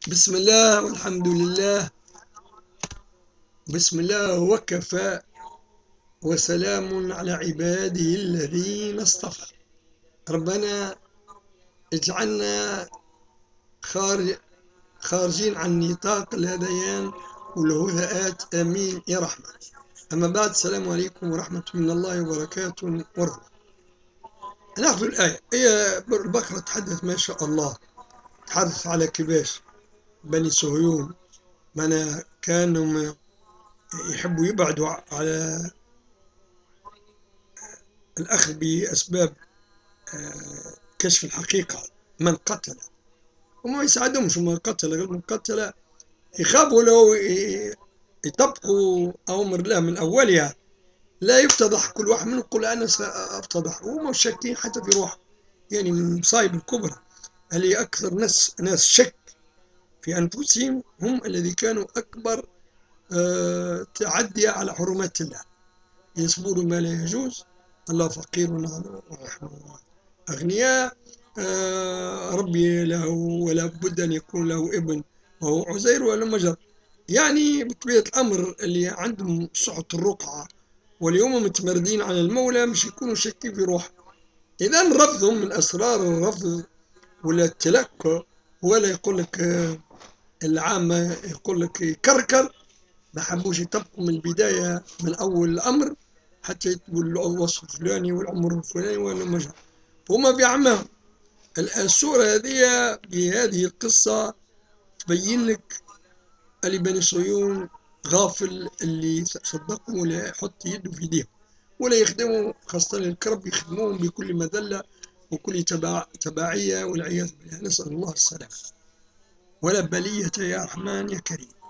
بسم الله والحمد لله. بسم الله وكفى، وسلام على عباده الذين اصطفى. ربنا اجعلنا خارجين عن نطاق الهذيان والهدآت، آمين يا رحمن. أما بعد، السلام عليكم ورحمة من الله وبركاته ورحمة. نأخذ الآية. هي البقرة تحدث ما شاء الله، تحدث على كباش بني صهيون، من كانوا يحبوا يبعدوا على الأخذ بأسباب كشف الحقيقة. من قتل وما يساعدهمش، من قتل غير من قتل يخافوا لو يطبقوا أوامر الله من أولها، لا يفتضح كل واحد منهم يقول أنا سأفتضح، وهم شاكين حتى في روح. يعني من المصايب الكبرى اللي أكثر ناس شك في أنفسهم هم الذي كانوا أكبر تعدي على حرمات الله، يسبون ما لا يجوز. الله فقير ونحن أغنياء. ربي له ولا بد أن يكون له ابن وهو عزير ولا مجر. يعني بطبيعة الأمر اللي عندهم صحة الرقعة واليوم متمردين على المولى مش يكونوا شاكين في روح. إذا رفضهم من أسرار الرفض ولا التلكؤ، ولا يقول لك العامة يقول لك يكركر. ما حبوش يطبقوا من البداية من أول الأمر حتى يكتبوا الوصف الفلاني والعمر الفلاني ولا مجر. هما بيعمهم. السورة هذه بهذه القصة تبين لك اللي بني صهيون غافل، اللي صدقوا ولا يحط يده في يديهم ولا يخدموا، خاصة الكرب يخدموهم بكل مذلة وكل تبعية والعياذ بالله. نسأل الله السلامة ولا بلية يا رحمن يا كريم.